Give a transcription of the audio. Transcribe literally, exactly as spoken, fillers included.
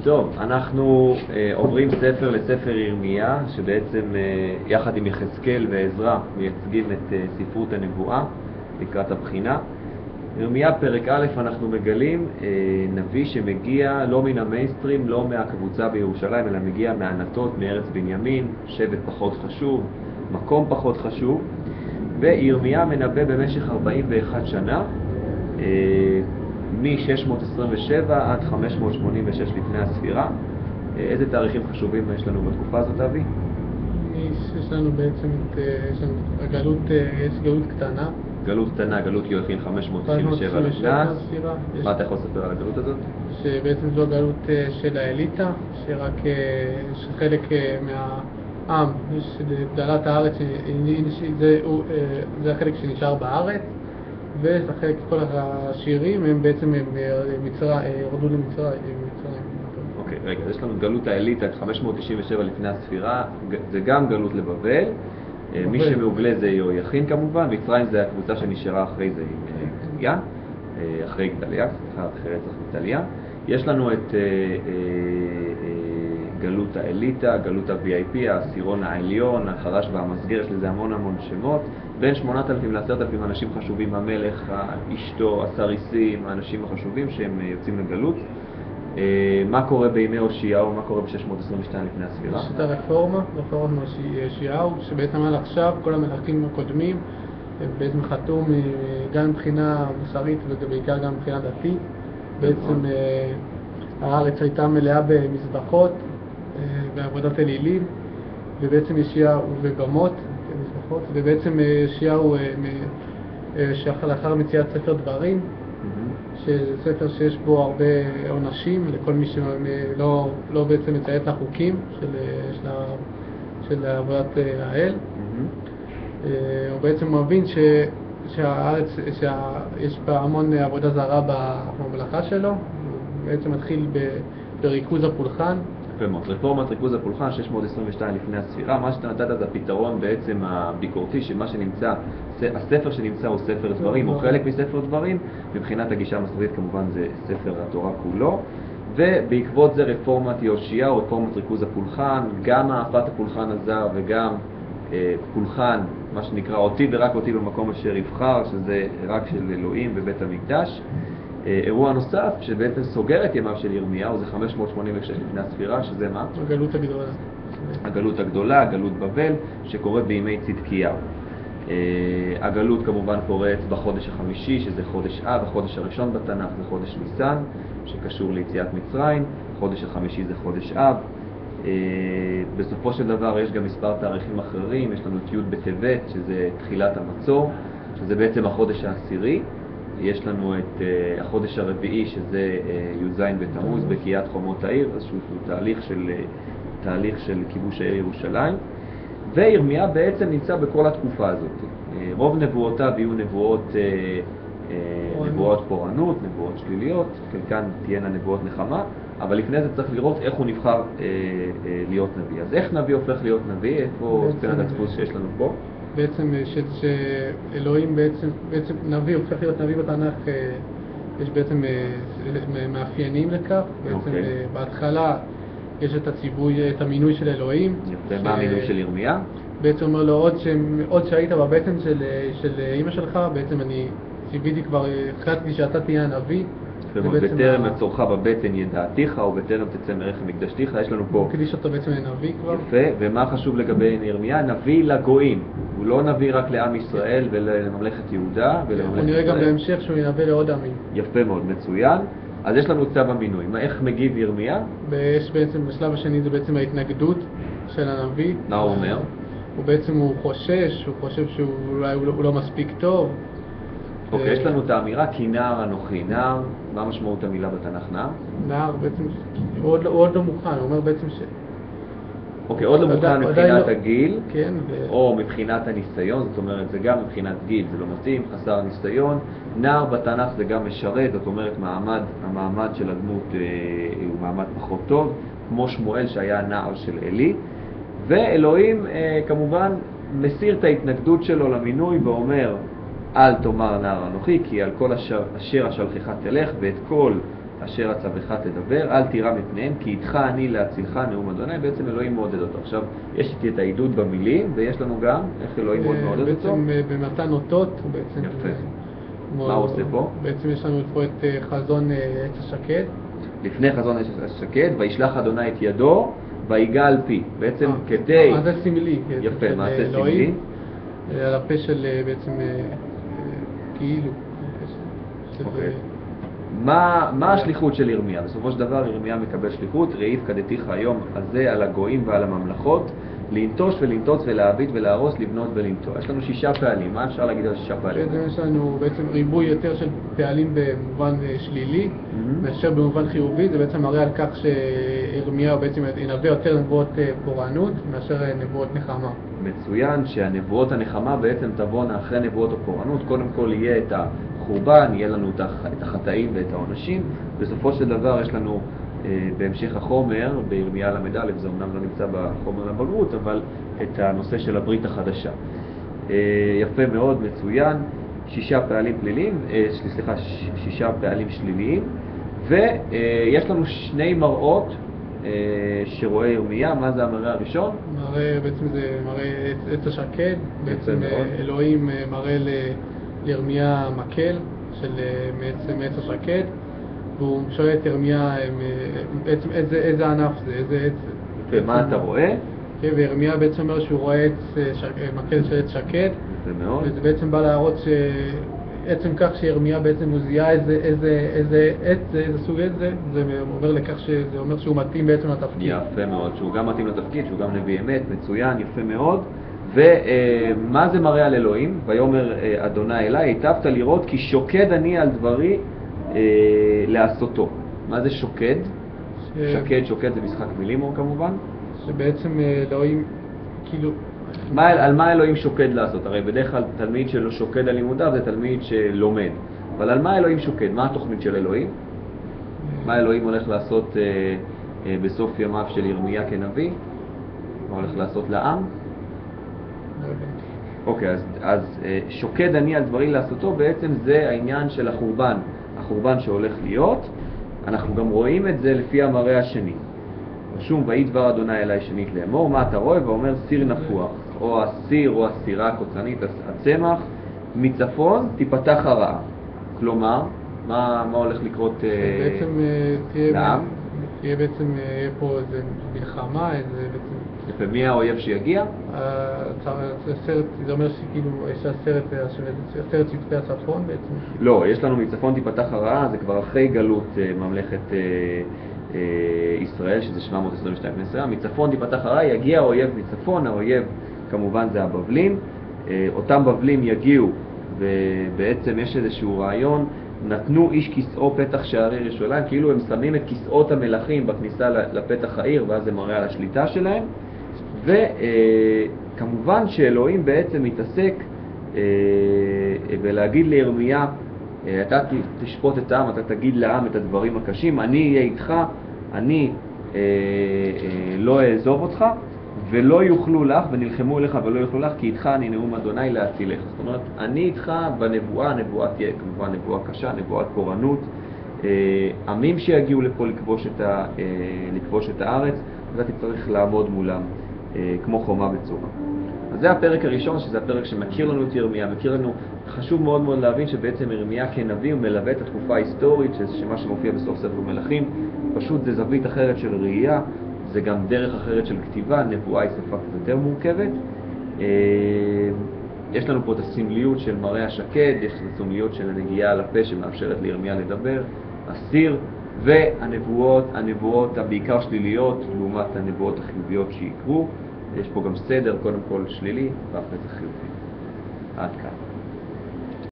טוב, אנחנו אה, עוברים ספר לספר ירמיה, שבעצם אה, יחד עם יחזקאל ועזרא מייצגים את אה, ספרות הנבואה לקראת הבחינה. ירמיה פרק א' אנחנו מגלים אה, נביא שמגיע לא מן המיינסטרים, לא מהקבוצה בירושלים, אלא מגיע מענתות מארץ בנימין, שבט פחות חשוב, מקום פחות חשוב, וירמיה מנבא במשך ארבעים ואחת שנה, אה, מ-שש מאות עשרים ושבע עד חמש מאות שמונים ושש לפני הספירה. איזה תאריכים חשובים יש לנו בתקופה הזאת, אבי? יש לנו בעצם את הגלות, יש גלות קטנה. גלות קטנה, גלות יואכין חמש מאות תשעים ושבע לפני הספירה. מה אתה יכול לספר על הגלות הזאת? שבעצם זו הגלות של האליטה, שרק חלק מהעם, דלת הארץ, זה החלק שנשאר בארץ. ולחלק כל השירים הם בעצם ירדו למצרים. אוקיי, רגע, יש לנו גלות האליטה את חמש מאות תשעים ושבע לפני הספירה, זה גם גלות לבבל, מי שמעוגלה זה יהויכין כמובן, מצרים זה הקבוצה שנשארה אחרי זה עם גדליה, אחרי גדליה, אחרי רצח גדליה. יש לנו את גלות האליטה, גלות ה-וי איי פי, העשירון העליון, החדש והמסגיר, יש לזה המון המון שמות. בין שמונת אלפים לעשרת אלפים אנשים חשובים, המלך, אשתו, הסריסים, האנשים החשובים שהם יוצאים לגלות. מה קורה בימי הושיעהו, מה קורה ב-שש מאות עשרים ושתיים לפני הספירה? יש את הרפורמה, רפורמת הושיעהו, שבעצם עד עכשיו כל המלכים הקודמים בעצם חתום גם מבחינה מוסרית ובעיקר גם מבחינה דתית. בעצם הארץ הייתה מלאה במזבחות, בעבודת אלילים, ובעצם ישעיהו ובמות, מזבחות, ובעצם ישעיהו לאחר מציאת ספר דברים, שזה ספר שיש בו הרבה עונשים לכל מי שלא לא בעצם מציית לחוקים של, של, של עבודת האל. הוא בעצם מבין ש, שהארץ, שיש בה המון עבודה זרה בממלכה שלו, הוא בעצם מתחיל ב, בריכוז הפולחן. רפורמת ריכוז הפולחן, שש מאות עשרים ושתיים לפני הספירה. מה שאתה נתת זה הפתרון בעצם הביקורתי, שמה שנמצא, הספר שנמצא הוא ספר דברים, או חלק מספר דברים, מבחינת הגישה המסורתית כמובן זה ספר התורה כולו, ובעקבות זה רפורמת יהושיעהו, רפורמת ריכוז הפולחן, גם העפת הפולחן הזר וגם אה, פולחן, מה שנקרא אותי ורק אותי במקום אשר יבחר, שזה רק של אלוהים בבית המקדש. אירוע נוסף שבעצם סוגר את ימיו של ירמיהו זה חמש מאות שמונים ושש לפני הספירה, שזה מה? הגלות הגדולה. הגלות הגדולה, גלות בבל, שקורית בימי צדקיהו. הגלות כמובן קורית בחודש החמישי, שזה חודש אב, החודש הראשון בתנ"ך זה חודש ניסן, שקשור ליציאת מצרים, החודש החמישי זה חודש אב. בסופו של דבר יש גם מספר תאריכים אחרים, יש לנו את י' בטבת, שזה תחילת המצור, שזה בעצם החודש העשירי. יש לנו את uh, החודש הרביעי, שזה uh, י"ז בתמוז, בקיעת חומות העיר, איזשהו תהליך של, uh, תהליך של כיבוש העיר ירושלים. וירמיה בעצם נמצא בכל התקופה הזאת. Uh, רוב נבואותיו יהיו נבואות, uh, uh, נבואות פורענות, נבואות שליליות, חלקן תהיינה נבואות נחמה, אבל לפני זה צריך לראות איך הוא נבחר uh, uh, להיות נביא. אז איך נביא הופך להיות נביא? איפה ספנת הדפוס שיש לנו פה? בעצם שאלוהים בעצם, בעצם נביא, הופך להיות נביא בתנ"ך, יש בעצם מאפיינים לכך. בעצם okay. בהתחלה יש את הציווי, את המינוי של אלוהים. יפה, מה המינוי של ירמיה? בעצם אומר לו, עוד, ש... עוד שהיית בבטן של, של אמא שלך, בעצם אני ציוויתי כבר, החלטתי שאתה תהיה הנביא. בטרם מצורך בבטן ידעתיך, או בטרם תצא מרחם מקדשתיך, יש לנו פה... הוא קדיש אותו בעצם לנביא כבר. יפה, ומה חשוב לגבי ירמיה? נביא לגויים. הוא לא נביא רק לעם ישראל ולממלכת יהודה ולממלכת ישראל. נראה גם בהמשך שהוא ינביא לעוד עמים. יפה מאוד, מצוין. אז יש לנו צו המינוי. איך מגיב ירמיה? יש בעצם, בשלב השני זה בעצם ההתנגדות של הנביא. מה הוא אומר? הוא בעצם, הוא חושש, הוא חושב שאולי הוא לא מספיק טוב. אוקיי, יש לנו את האמירה כי נער אנוכי. נער, מה משמעות המילה בתנ"ך נער? נער בעצם, הוא עוד לא מוכן, הוא אומר בעצם ש... אוקיי, עוד לא מוכן מבחינת הגיל, כן, או מבחינת הניסיון, זאת אומרת, זה גם מבחינת גיל, זה לא מתאים, חסר ניסיון. נער בתנ"ך זה גם משרת, זאת אומרת, מעמד, המעמד של הדמות אה, הוא מעמד פחות טוב, כמו שמואל שהיה נער של אלי. ואלוהים אה, כמובן מסיר את ההתנגדות שלו למינוי ואומר, אל תאמר נער אנוכי, כי על כל אשר, אשר השלכך תלך, ואת כל אשר עצבך תדבר, אל תירא מפניהם, כי איתך אני להצילך נאום אדוני. בעצם אלוהים מעודד אותו. עכשיו, יש איתי את העידוד במילים, ויש לנו גם איך אלוהים מאוד מעודד אותו. בעצם במתן אותות, הוא בעצם... יפה. מה הוא עושה פה? בעצם יש לנו פה את חזון עץ השקד. לפני חזון עץ השקד, וישלח אדוני את ידו, ויגע על פי. בעצם כדי... מה זה סמלי? יפה, מה זה סמלי? על הפה של בעצם כאילו. אוקיי. מה, מה השליחות של ירמיה? בסופו של דבר ירמיה מקבל שליחות, ראי הפקדתיך היום הזה על הגויים ועל הממלכות, לנטוש ולנטוץ ולהביט ולהרוס, לבנות ולנטוע. יש לנו שישה פעלים. מה אפשר להגיד על שישה פעלים? בעצם יש לנו בעצם ריבוי יותר של פעלים במובן שלילי, mm-hmm. מאשר במובן חיובי. זה בעצם מראה על כך שירמיה בעצם ינבא יותר נבואות פורענות מאשר נבואות נחמה. מצוין שהנבואות הנחמה בעצם תבואנה אחרי נבואות הפורענות. קודם כל יהיה את החורבן, יהיה לנו את החטאים ואת העונשים. בסופו של דבר יש לנו בהמשך החומר, בירמיה למד א', זה אומנם לא נמצא בחומר לבגרות, אבל את הנושא של הברית החדשה. יפה מאוד, מצוין, שישה פעלים פליליים, סליחה, שישה פעלים שליליים, ויש לנו שני מראות שרואה ירמיה. מה זה המראה הראשון? מראה, בעצם זה מראה עץ השקד, בעצם אלוהים מראה לירמיה מקל של בעצם עץ השקד, והוא שואל את ירמיה בעצם איזה, איזה ענף זה, איזה עץ. ומה אתה רואה? כן, וירמיה בעצם אומר שהוא רואה עץ, מקל של עץ שקד. זה מאוד. וזה בעצם בא להראות שעצם כך שירמיה בעצם הוא זיהה איזה, איזה, איזה עץ זה, איזה סוג עץ זה, זה אומר לכך שזה אומר שהוא מתאים בעצם לתפקיד. יפה מאוד, שהוא גם מתאים לתפקיד, שהוא גם נביא אמת, מצוין, יפה מאוד. ומה זה מראה על אלוהים? ויאמר אדוני אליי, היטבת לראות כי שוקד אני על דברי לעשותו. מה זה שוקד? ש... שקד, שוקד זה משחק מילים כמובן. שבעצם אלוהים, כאילו... מה, על מה אלוהים שוקד לעשות? הרי בדרך כלל תלמיד שלא שוקד על לימודיו זה תלמיד שלומד. אבל על מה אלוהים שוקד? מה התוכנית של אלוהים? מה אלוהים הולך לעשות אה, אה, בסוף ימיו של ירמיה כנביא? מה הולך לעשות לעם? אוקיי, אז, אז אה, שוקד אני על דברי לעשותו, בעצם זה העניין של החורבן. החורבן שהולך להיות, אנחנו גם רואים את זה לפי המראה השני. רשום, ויהי דבר אדוני אליי שנית לאמור, מה אתה רואה? ואומר סיר נפוח, או הסיר או הסירה הקוצנית, הצמח, מצפון תיפתח הרעה. כלומר, מה, מה הולך לקרות בעצם, אה, לעם? תהיה בעצם יהיה פה איזה מלחמה, איזה בעצם... יפה, מי האויב שיגיע? הסרט, זה אומר שכאילו יש הסרט, הסרט צוותי הצפון בעצם? לא, יש לנו מצפון תיפתח הרעה, זה כבר אחרי גלות ממלכת ישראל, שזה שבע מאות עשרים ושתיים לפני הספירה. מצפון תיפתח הרעה, יגיע האויב מצפון, האויב כמובן זה הבבלים. אותם בבלים יגיעו, ובעצם יש איזשהו רעיון, נתנו איש כיסאו פתח שערי ירושלים, כאילו הם שמים את כיסאות המלכים בכניסה לפתח העיר, ואז זה מראה על השליטה שלהם. וכמובן שאלוהים בעצם מתעסק ולהגיד לירמיה, אתה תשפוט את העם, אתה תגיד לעם את הדברים הקשים, אני אהיה איתך, אני לא אעזוב אותך, ולא יוכלו לך, ונלחמו אליך ולא יוכלו לך, כי איתך אני נאום אדוני להצילך. זאת אומרת, אני איתך בנבואה, הנבואה תהיה כמובן נבואה קשה, נבואת פורענות, עמים שיגיעו לפה לכבוש את, ה, לכבוש את הארץ, ואתה צריך לעמוד מולם כמו חומה בצורה. אז זה הפרק הראשון, שזה הפרק שמכיר לנו את ירמיה, מכיר לנו, חשוב מאוד מאוד להבין שבעצם ירמיה כנביא הוא מלווה את התקופה ההיסטורית, שמה שמופיע בסוף ספר מלכים, פשוט זה זווית אחרת של ראייה, זה גם דרך אחרת של כתיבה, נבואה היא שפה קצת יותר מורכבת. יש לנו פה את הסמליות של מראה השקד, יש את הסמליות של הנגיעה על הפה שמאפשרת לירמיה לדבר, הסיר, והנבואות, הנבואות הבעיקר שליליות, לעומת הנבואות החיוביות שיקרו. יש פה גם סדר, קודם כל שלילי, ואחרי זה חיובי. עד כאן.